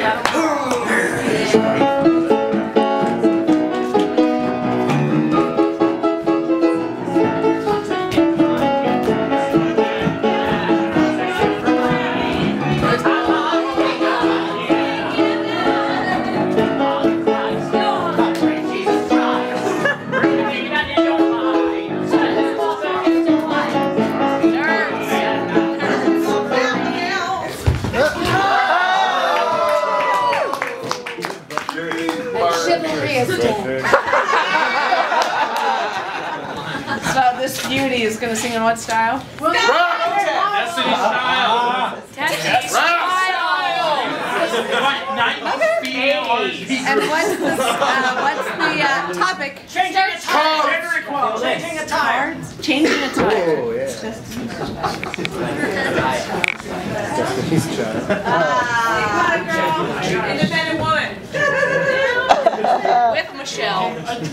So this beauty is going to sing in what style? Destiny style. Destiny style. And what's the topic? Changing a tire. Changing a tire. Changing a tire. Oh, yeah. Destiny's Child. Independent woman. With Michelle.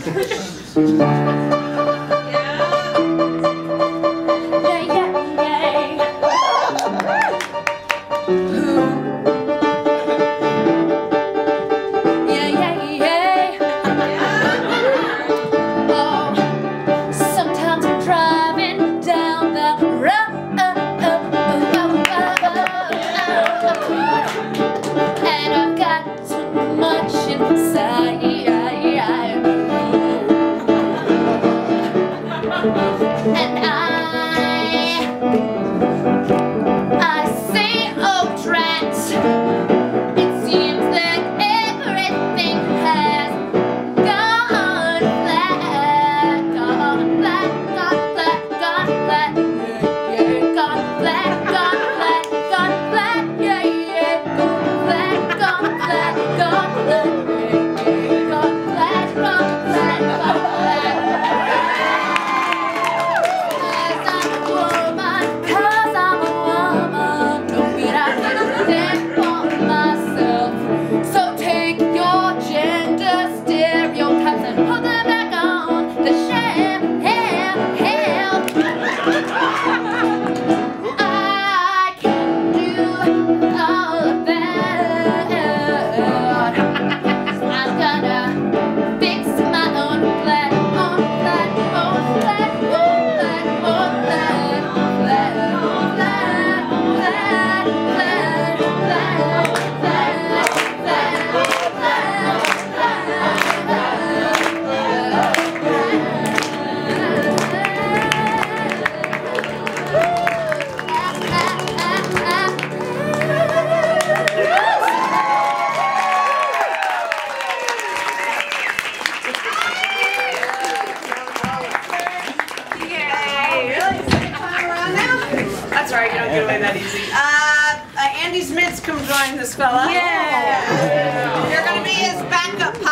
That's right, you don't get away that easy. Andy's Mitts, come join this fella. Yeah. You're going to be his backup